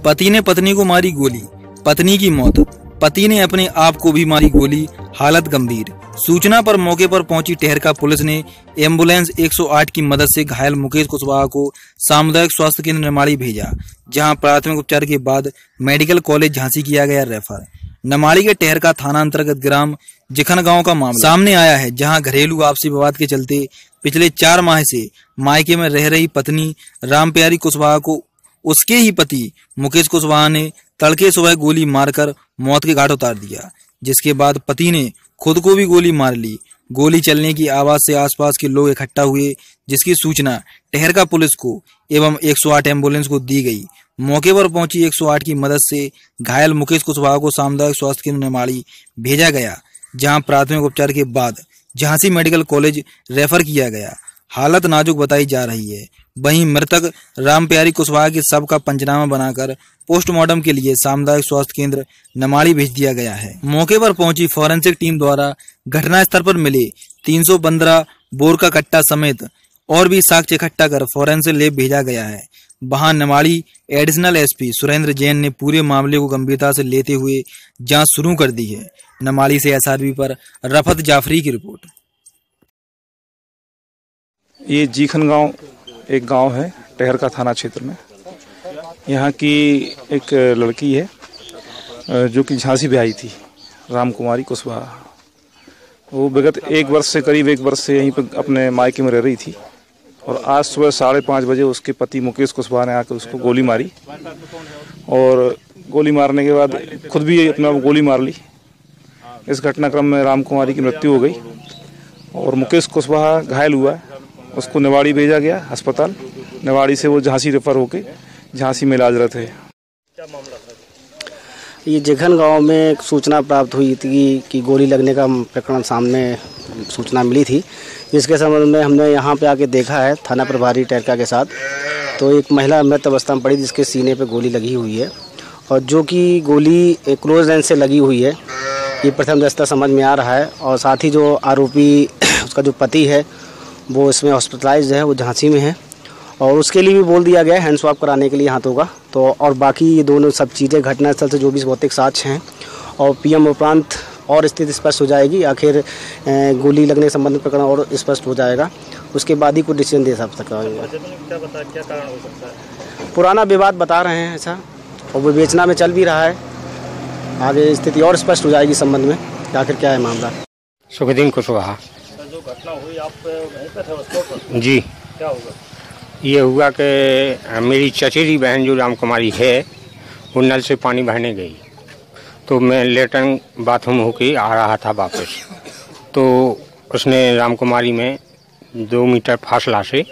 पति ने पत्नी को मारी गोली, पत्नी की मौत। पति ने अपने आप को भी मारी गोली, हालत गंभीर। सूचना पर मौके पर पहुंची ठहरका पुलिस ने एम्बुलेंस 108 की मदद से घायल मुकेश कुशवाहा को सामुदायिक स्वास्थ्य केंद्र निमाड़ी भेजा, जहां प्राथमिक उपचार के बाद मेडिकल कॉलेज झांसी किया गया रेफर। निमाड़ी के ठहरका थाना अंतर्गत ग्राम जिखन गांव का मामला सामने आया है, जहां घरेलू आपसी विवाद के चलते पिछले 4 माह से मायके में रह रही पत्नी रामप्यारी कुशवाहा को उसके ही पति मुकेश कुशवाहा ने तड़के सुबह गोली मारकर मौत के घाट उतार दिया, जिसके बाद पति ने खुद को भी गोली मार ली। गोली चलने की आवाज से आसपास के लोग इकट्ठा हुए, जिसकी सूचना ठहरका पुलिस को एवं 108 एम्बुलेंस को दी गई। मौके पर पहुंची 108 की मदद से घायल मुकेश कुशवाहा को सामुदायिक स्वास्थ्य केंद्र निमाड़ी भेजा गया, जहां प्राथमिक उपचार के बाद झांसी मेडिकल कॉलेज रेफर किया गया। हालत नाजुक बताई जा रही है। वहीं मृतक रामप्यारी कुशवाहा के शव का पंचनामा बनाकर पोस्टमार्टम के लिए सामुदायिक स्वास्थ्य केंद्र निमाड़ी भेज दिया गया है। मौके पर पहुंची फॉरेंसिक टीम द्वारा घटनास्थल पर मिले 315 बोर का कट्टा समेत और भी साक्ष्य इकट्ठा कर फॉरेंसिक लैब भेजा गया है। वहां निमाड़ी एडिशनल एसपी सुरेंद्र जैन ने पूरे मामले को गंभीरता से लेते हुए जांच शुरू कर दी है। निमाड़ी से एसआरबी पर रफत जाफरी की रिपोर्ट। ये जीखन गांव एक गांव है ठहरका थाना क्षेत्र में। यहाँ की एक लड़की है जो कि झांसी ब्याही थी, रामकुमारी कुशवाहा। वो विगत 1 वर्ष से करीब 1 वर्ष से यहीं पर अपने मायके में रह रही थी और आज सुबह 5:30 बजे उसके पति मुकेश कुशवाहा ने आकर उसको गोली मारी और गोली मारने के बाद खुद भी अपने आप गोली मार ली। इस घटनाक्रम में रामकुमारी की मृत्यु हो गई और मुकेश कुशवाहा घायल हुआ। उसको निमाड़ी भेजा गया अस्पताल। निमाड़ी से वो झांसी रेफर होके झांसी में इलाजरत है। क्या मामला था? ये जिखन गांव में सूचना प्राप्त हुई थी कि गोली लगने का प्रकरण सामने सूचना मिली थी, जिसके संबंध में हमने यहाँ पे आके देखा है थाना प्रभारी ठहरका के साथ। तो एक महिला मृत अवस्था में पड़ी जिसके सीने पे गोली लगी हुई है और जो कि गोली क्लोज रेंज से लगी हुई है, ये प्रथम दृष्टया समझ में आ रहा है। और साथ ही जो आरोपी उसका जो पति है वो इसमें हॉस्पिटलाइज्ड है, वो झांसी में है और उसके लिए भी बोल दिया गया है हैंड स्वैप कराने के लिए हाथों का। तो और बाकी ये दोनों सब चीज़ें घटनास्थल से जो भी भौतिक साक्ष्य हैं और पीएम उपरांत और स्थिति स्पष्ट हो जाएगी। आखिर गोली लगने संबंधित प्रकरण और स्पष्ट हो जाएगा, उसके बाद ही कुछ डिसीजन दे सकता है। क्या कारण हो सकता है? पुराना विवाद बता रहे हैं ऐसा और वो विवेचना में चल भी रहा है। आगे स्थिति और स्पष्ट हो जाएगी संबंध में कि आखिर क्या है मामला। सुखदीन कुशवाहा। जो घटना हुई आप वहीं पे थे उसको पर? जी। क्या हुआ? ये हुआ कि मेरी चचेरी बहन जो रामकुमारी है वो नल से पानी भरने गई, तो मैं लेटरिन बाथरूम होके आ रहा था वापस, तो उसने रामकुमारी में 2 मीटर फासला से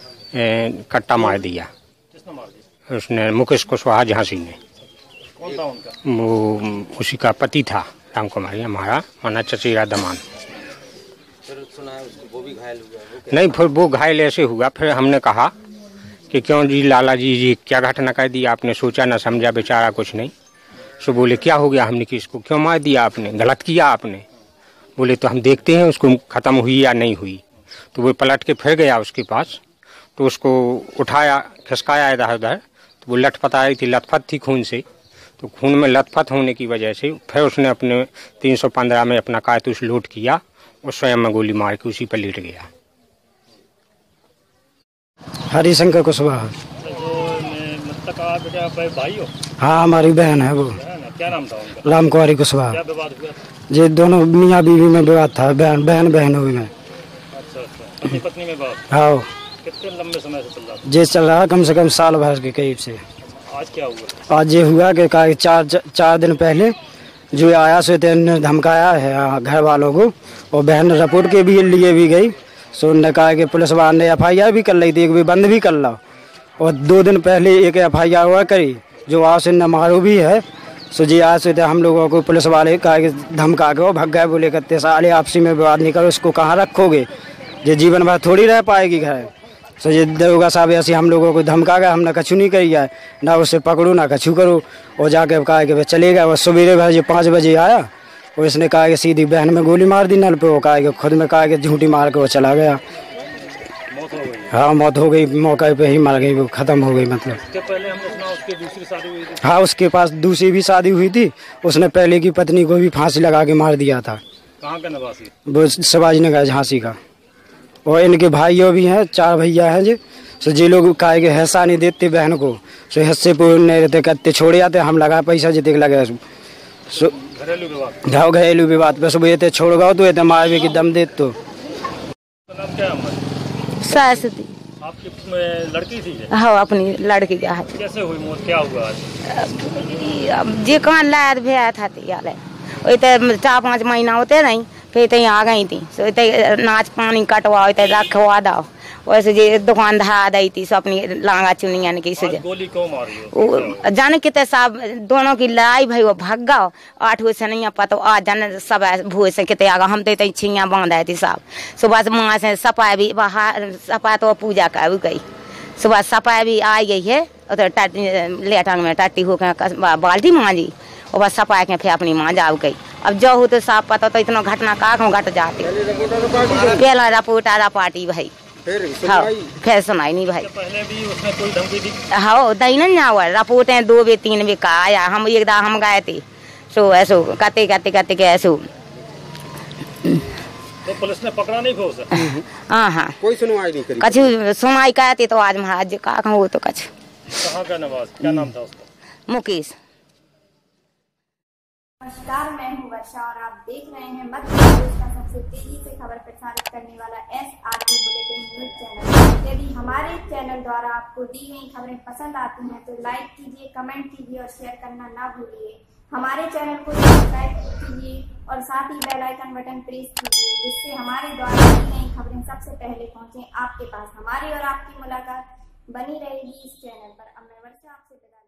कट्टा मार दिया। किसने मार दिया? उसने मुकेश कुशवाहा झांसी ने। कौन था उनका? वो उसी का पति था, रामकुमारी हमारा माना चचेरा दमान। फिर सुना है उसको वो भी घायल हुआ? नहीं, फिर वो घायल ऐसे हुआ। फिर हमने कहा कि क्यों जी लाला जी क्या घटना कर दी आपने? सोचा ना समझा बेचारा कुछ नहीं। सो बोले क्या हो गया, हमने कि इसको क्यों मार दिया आपने, गलत किया आपने? बोले तो हम देखते हैं उसको ख़त्म हुई या नहीं हुई। तो वो पलट के फिर गया उसके पास, तो उसको उठाया खिसकाया इधर उधर, तो वो लटपट आई थी, लथपथ थी खून से। तो खून में लथपथ होने की वजह से फिर उसने अपने 315 में अपना कारतूस लोड किया और स्वयं में गोली मार के उसी पर लेट गया। हरिशंकर कुशवाहा। मृतक आप भाई हो? हाँ, हमारी बहन है वो। क्या नाम था उनका? रामकुमारी कुशवाहा। क्या विवाद हुआ? ये दोनों मियाँ बीवी में विवाद था, बहनों में। अच्छा, पति पत्नी में विवाद? हाँ। कितने लंबे समय से चल रहा था? ये चल रहा कम से कम साल भर के करीब से। आज क्या हुआ? आज ये हुआ कि 4 दिन पहले जो आया सो ने धमकाया है घर वालों को और बहन रिपोर्ट के भी लिए भी गई। सो उन्होंने कहा कि पुलिस वाले ने FIR भी कर ली थी, एक भी बंद भी कर ला। और 2 दिन पहले एक FIR हुआ करी जो आज ने मारू भी है। सो जी आज से हम लोगों को पुलिस वाले कहा कि धमका के वो भग गए। बोले करते साले आपसी में विवाद नहीं करो, इसको कहाँ रखोगे, ये जीवन भर थोड़ी रह पाएगी घर। सो ये दरोगा साहब ऐसे हम लोगों को धमका गया, हमने कछु नहीं करी है, ना उससे पकड़ो ना कछु करो। और जाके कहा कि चले गए। और सवेरे भाई 5 बजे आया और इसने कहा कि सीधी बहन में गोली मार दी नल पे। वो कहा कि खुद में कहा कि झूठी मार के वो चला गया। हाँ मौत हो गई, मौके पे ही मर गई, वो खत्म हो गई। मतलब इसके पहले हमने सुना उसकी दूसरी शादी हुई थी। हाँ उसके पास दूसरी भी शादी हुई थी, उसने पहले की पत्नी को भी फांसी लगा के मार दिया था। कहाँ का निवासी? वो शिवाजी नगर झांसी का। और इनके भाइयों भी हैं, 4 भैया हैं जी। सो जे लोग काहे के हिस्सा नहीं देते बहन को, सो हिस्से पर नहीं रहते, कहते छोड़ जाते, हम लगा पैसा जितने लगे। सो घरेलू विवाद। जाओ घरेलू विवाद पे सब ये छोड़ गओ तो ये मारवे की दम दे तो। नाम क्या है? सास थी। आपकी लड़की थी? हाँ अपनी लड़की का है। कैसे हुई मौत, क्या हुआ आज? जे कहाँ लाद भैया था यार, वो 4-5 महीना होते नहीं, फिर तो आ गई थी। सो नाच पानी कटवा रखवा दो, वैसे जे दुकान धरा दी थी, सो अपनी लांगा चुनिया की से। गोली क्यों मारी? जाने कितने साहब दोनों की लड़ाई भाई, वो भाग गओ 8 बजे से नहीं पता आज जाने सब भूए से कितने आगा। हम तो छिया बांधा थी साहब। सुबह माँ से सपा भी बाहर, सपा तो पूजा कर गई। सुबह सपा भी आ गई है, लेटंग में टट्टी होकर बाल्टी मांजी, और बस सपा के फिर अपनी माँ जा गई। अब जो हो तो साफ पता तो इतना घटना का घट जाती। पहला रपोटा पार्टी भाई, हाँ फिर सुनाई नहीं भाई। पहले भी उसने कोई धमकी दी? हाँ दही नहीं हुआ, रपोटे 2 बे 3 बे का आया। हम एक दाम हम गए थे, सो ऐसो करते के ऐसो। तो पुलिस ने पकड़ा नहीं को उसे? हाँ कोई सुनवाई नहीं करी। कछु सुनवाई कहते तो आज महाराज का हो तो कछु। कहाँ का निवास, क्या नाम था उसका? मुकेश। नमस्कार, मैं हूँ वर्षा और आप देख रहे हैं मध्य प्रदेश का सबसे तेजी से खबर प्रसारित करने वाला SRB बुलेटिन न्यूज चैनल। यदि हमारे चैनल द्वारा आपको दी गई खबरें पसंद आती हैं तो लाइक कीजिए, कमेंट कीजिए और शेयर करना ना भूलिए। हमारे चैनल को सब्सक्राइब कीजिए और साथ ही बेल आइकन बटन प्रेस कीजिए, जिससे हमारे द्वारा दी गई खबरें सबसे पहले पहुंचे आपके पास। हमारी और आपकी मुलाकात बनी रहेगी इस चैनल पर। अब मैं वर्षा आपसे विदा।